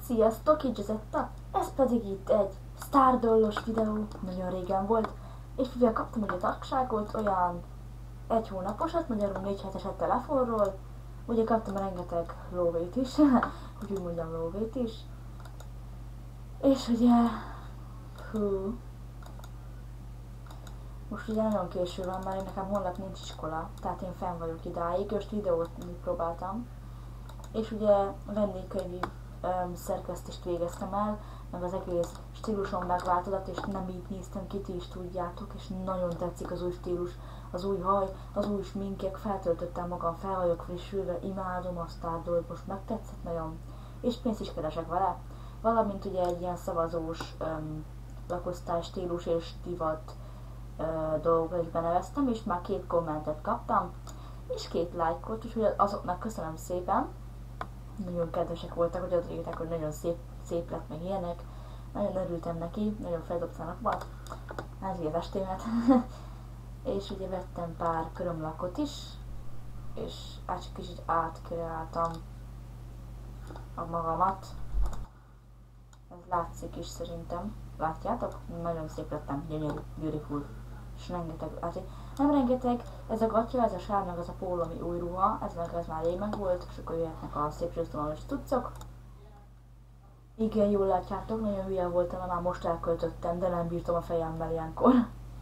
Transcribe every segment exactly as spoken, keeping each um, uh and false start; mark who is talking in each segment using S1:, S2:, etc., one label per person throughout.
S1: Sziasztok, így Zetta. Ez pedig itt egy sztárdollos videó, nagyon régen volt, és mivel kaptam ugye tagságot, olyan egy hónaposat, magyarul négy heteset telefonról, ugye kaptam rengeteg lóvét is, hogy úgy mondjam lóvét is, és ugye, hú, most ugye nagyon késő van, mert nekem holnap nincs iskola, tehát én fenn vagyok idáig, most videót próbáltam, és ugye vendégkönyvi um, szerkesztést végeztem el, meg az egész stílusom megváltozott, és nem így néztem ki, ti is tudjátok, és nagyon tetszik az új stílus, az új haj, az új sminkek, feltöltöttem magam, fel vagyok frissülve, imádom a sztárdolgot, most megtetszett nagyon, és pénzt is keresek vele, valamint ugye egy ilyen szavazós um, lakosztály stílus és divat uh, dolgokra is beneveztem, és már két kommentet kaptam, és két lájkot, úgyhogy azoknak köszönöm szépen. Nagyon kedvesek voltak, hogy azt írták, hogy nagyon szép, szép lett, meg ilyenek. Nagyon örültem neki, nagyon feldobtam a napot, ez az estémet. És ugye vettem pár körömlakot is, és át csak kicsit átkreáltam a magamat. Ez látszik is szerintem. Látjátok? Nagyon szép lettem, gyönyörű, beautiful. És rengeteg, hát nem rengeteg, ez a gatya, ez a sár, meg az a póló, ami új ruha, ez meg ez már rég meg volt, és akkor jöhetnek a szépségtudományos cuccok. Igen, jól látjátok, nagyon hülye voltam, mert már most elköltöttem, de nem bírtam a fejemmel ilyenkor.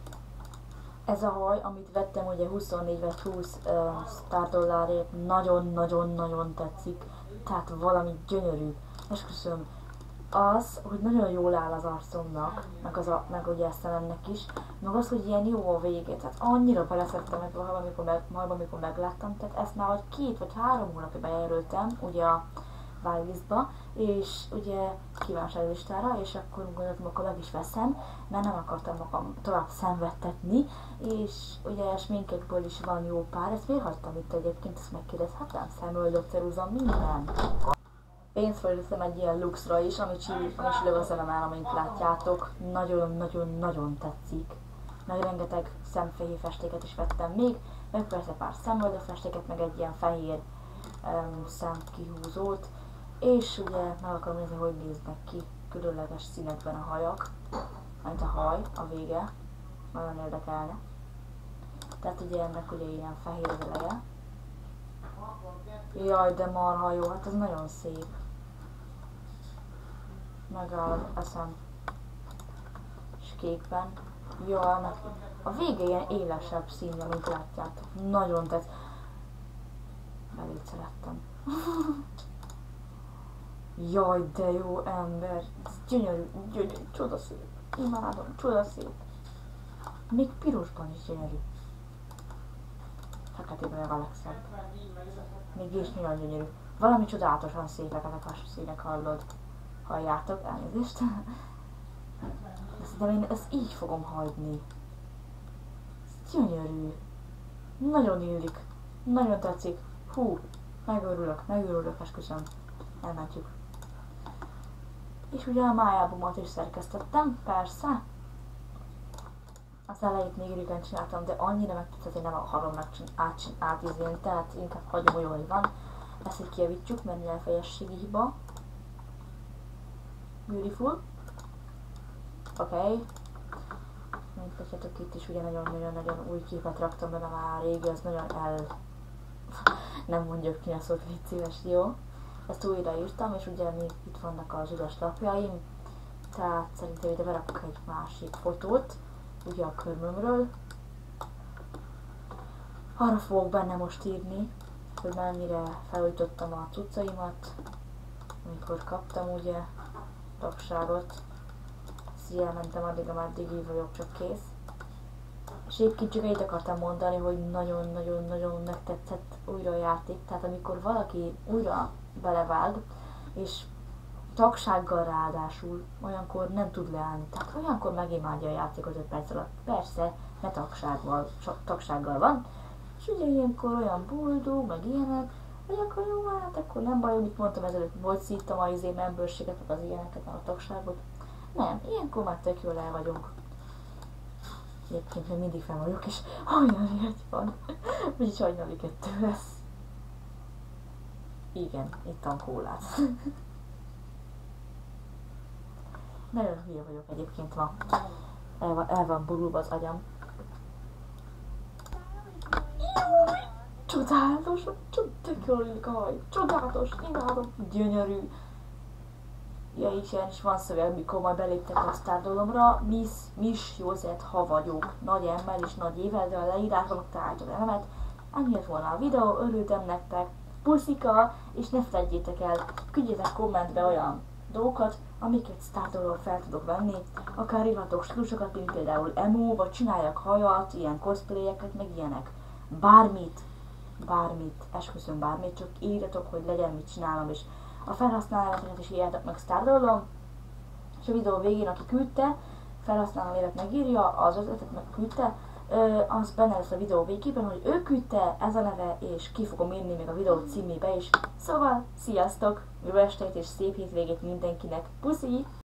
S1: Ez a haj, amit vettem ugye huszonnégy vagy húsz uh, sztárdollárért, nagyon-nagyon-nagyon tetszik, tehát valami gyönyörű. Esküszöm, az, hogy nagyon jól áll az arcomnak, meg, az a, meg ugye a szememnek is, meg az, hogy ilyen jó a vége, tehát annyira beleszedtem ebbe, amikor, meg, amikor megláttam, tehát ezt már vagy két vagy három hónapja bejelöltem, ugye a Wildlistba, és ugye kívánságlistára, és akkor gondoltam, akkor meg is veszem, mert nem akartam magam tovább szenvedtetni, és ugye a sminkekből is van jó pár, ezt miért hagytam itt egyébként, ezt megkérdezhetem, szemöldök, ceruza, minden. Pénzt fordítottam egy ilyen luxra is, amit csillog a szemem áll, amint látjátok. Nagyon-nagyon-nagyon tetszik. Meg rengeteg szemfehér festéket is vettem még, meg persze pár szemöldökfestéket, meg egy ilyen fehér um, szemkihúzót. És ugye meg akarom nézni, hogy néznek ki különleges színekben a hajak, mint a haj, a vége. Nagyon érdekelne. Tehát ugye ennek ugye ilyen fehér az eleje. Jaj, de marha jó, hát ez nagyon szép. Megáll az eszem. És kékben. Jaj, meg a vége ilyen élesebb színje, mint látjátok. Nagyon tetsz. Elég szerettem. Jaj, de jó ember. Ez gyönyörű, gyönyörű, csodaszép. Imádom, csodaszép. Még pirosban is gyönyörű. Feketében meg a legszebb. Még is nagyon gyönyörű. Valami csodálatosan szépek ezek a színek, hallod. Halljátok? Elnézést. De én ezt így fogom hagyni. Ez gyönyörű. Nagyon illik. Nagyon tetszik. Hú, megőrülök, megőrülök, esküszöm. Elmentjük. És ugye a májábomat is szerkesztettem, persze. Az elejét még régen csináltam, de annyira megtetszett, hogy nem akarom átízni, tehát inkább hagyom olyan, hogy van. Ezt így kijavítsuk, mert nyelvfejességi hiba. Beautiful. Oké. Okay. Mint látjátok, itt is ugye nagyon-nagyon-nagyon új képet raktam be, mert már régi, az nagyon el... nem mondjuk ki a szót, légy szíves, jó? Ezt újraírtam, és ugye még itt vannak az üres lapjaim, tehát szerintem ide berakok egy másik fotót, ugye a körmömről. Arra fogok benne most írni, hogy mennyire felújítottam a cuccaimat, amikor kaptam ugye tagságot. Ezt elmentem addig, ameddig így vagyok, csak kész. És egyébként csak egyet akartam mondani, hogy nagyon-nagyon-nagyon megtetszett újra a játék, tehát amikor valaki újra belevág, és tagsággal ráadásul olyankor nem tud leállni. Tehát olyankor megimádja a játékot öt perc alatt. Persze, ne tagsággal, tagsággal van. És ugye ilyenkor olyan boldog, meg ilyenek, hogy akkor jó, hát akkor nem baj, amit mondtam ezelőtt, hogy szívtam a izé membőrséget, meg az ilyeneket, meg a tagságot. Nem, ilyenkor már tök jól el vagyunk. Egyébként még mindig fel vagyok, és hajnali egy van. Úgyis hajnali kettő lesz. Igen, ittam kólát. Nagyon hülye vagyok egyébként ma. El van, el van borulva az agyam. Csodálatos, tök jól illik a haj. Csodálatos, imádom, gyönyörű. Ja, is ilyen is van szöveg, mikor majd beléptek a sztárdalomra. Miss, Miss József, ha vagyok. Nagy emmel és nagy ével, de a leírásban találtam elemet. Ennyi lett volna a videó, örültem nektek. Puszika, és ne felejtjétek el, küldjetek kommentbe olyan dolgokat, amiket sztárdalomra fel tudok venni. Akár írhatok stílusokat, mint például emo, vagy csináljak hajat, ilyen cosplayeket, meg ilyenek. Bármit, bármit, esküszöm bármit, csak írjatok, hogy legyen mit csinálom, és a felhasználókat is írjátok meg sztárdalom, és a videó végén, aki küldte, felhasználó élet megírja, az ötletet megküldte, az benne lesz a videó végében, hogy ő küldte, ez a neve, és ki fogom írni még a videó címébe is. Szóval, sziasztok! Jó estét és szép hétvégét mindenkinek! Puszi!